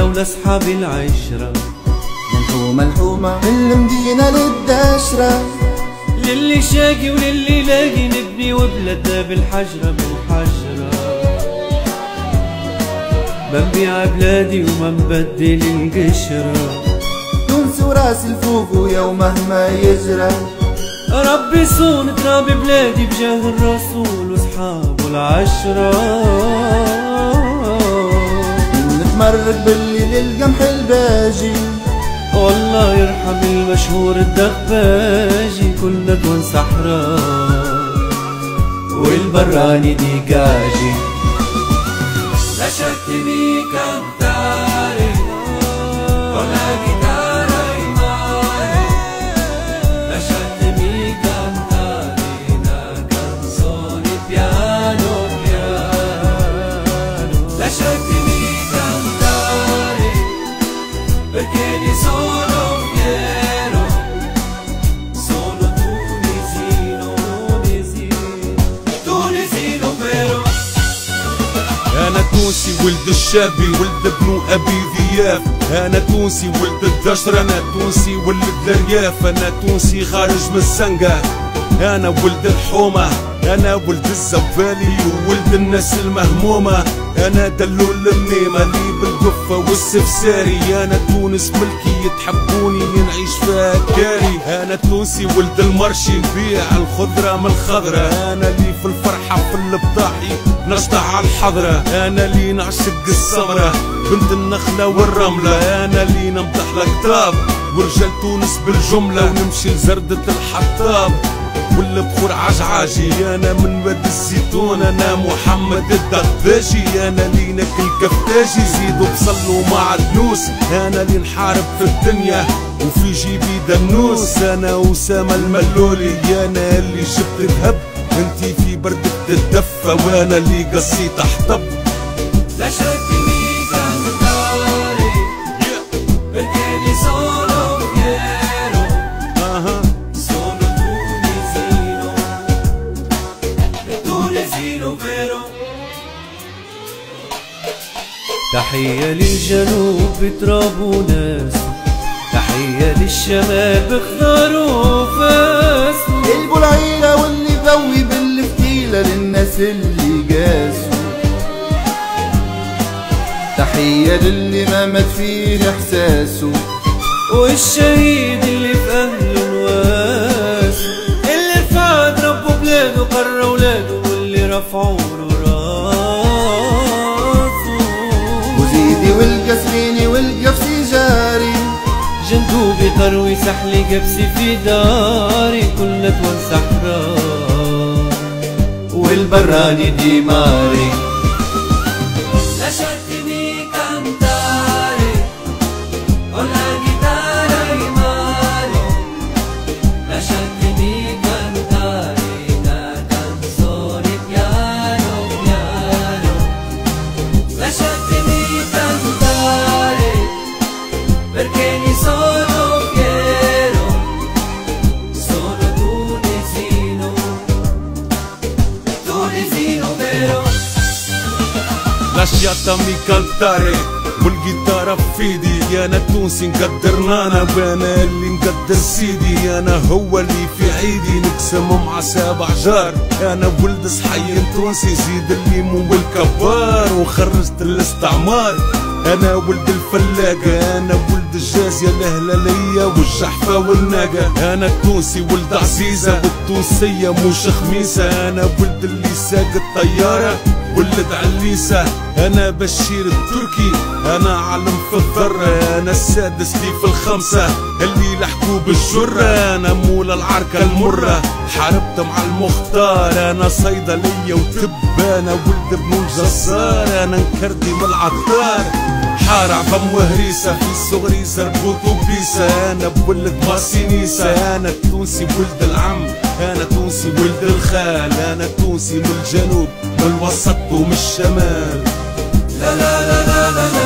ولأصحاب العشرة، منحومة الحومة من المدينة للدشرة، للي شاقي وللي لاقي نبني وبلادنا بالحجرة بالحجرة. بنبيع بلادي وما نبدل القشرة، تونس وراس الفوق ويوم مهما يجرى. ربي يصون تراب بلادي بجاه الرسول واصحابه العشرة. نتمرق بالليل القمح الباجي، والله يرحم المشهور الدغباجي. كلنا دون صحراء والبراني ديقاجي. لا شك مي كانتاري ولا جيتارا إيماني، لا شك مي كانتاري نا كانزوني بيانو بيانو. لا شك مي كانتاري perché ne sono fiero, sono tunisino, tunisino vero. أنا تونسي ولد الشابي ولد ابن أبي ذياف، أنا تونسي ولد الدشر، أنا تونسي ولد الرياف، أنا تونسي خارج من الزنقة، أنا ولد الحومة، أنا ولد الزبالي وولد الناس المهمومة، أنا دلول الميمة لي بالقفة والسفساري، أنا تونس ملكي تحبوني نعيش فيها كاري، أنا تونسي ولد المرشي نبيع الخضرة من الخضرة، أنا لي في الفرحة في البطاحي نشطح على الحضرة، أنا لي نعشق السمرة بنت النخلة والرملة، أنا لي نمدح الكتاب ورجال تونس بالجملة، ونمشي لزردة الحطاب والبخور عجعاجي، أنا من واد الزيتون أنا محمد الدغباجي، أنا لي ناكل كفتاجي زيدوا بصلوا مع الدنوس، أنا لي نحارب في الدنيا وفي جيبي دنوس، أنا أسامة الملولي، أنا اللي جبت ذهب انتي في بردك تتدفى، وأنا اللي قصيت أحطب. لا شك مي كانتاري perché ne sono fiero, sono tunisino, tunisino vero. تحية للجنوب بتراب وناس، تحية للشمال بخضار وفاس، البلعيلة واللي ذوي بالفتيلة للناس اللي قاسوا، تحية للي ما مات فيه احساسه، والشهيد اللي في اهله نواس، اللي رفعت ربه بلاده قرى اولاده واللي رفعوا له راسه، وزيدي والقسريني والقفسي جاري، جندوبي قروي سحلي قبسي في داري. كلنا دول صحراء والبراني ديماري. لا شك مي كانتاري ولا جيتارا إيماني، لا شك مي كانتاري نا كانزوني بيانو بيانو. لا شك مي كانتاري perché ne sono fiero, sono tunisino, tunisino vero. lasciatami cantare والجيتارة في ايدي، انا تونسي نقدر نانا وانا اللي نقدر سيدي، انا هو اللي في عيدي نقسم مع 7 جار، انا ولد صحي تونسي زيد الليمون والكبار وخرجت الاستعمار، انا ولد الفلاقة، انا ولد الجازية الهلالية والجحفة والناقة، انا التونسي ولد عزيزة والتونسية مش خميسة، انا ولد اللي ساق الطيارة ولد عليسة، انا بشير التركي، انا علم في الذرة، انا السادس لي في الخمسة اللي لحقوا بالجرة، انا مول العركة المرة حاربت مع المختار، انا صيدلية وطب، انا ولد ابن الجزار، انا نكردي من العطار، حارع ضم وهريسة في صغري زربوط وبيسة، انا بولد ماسينيسة، انا التونسي ولد العم، انا تونسي ولد الخال، انا تونسي من الجنوب من الوسط ومن الشمال. لا لا لا لا لا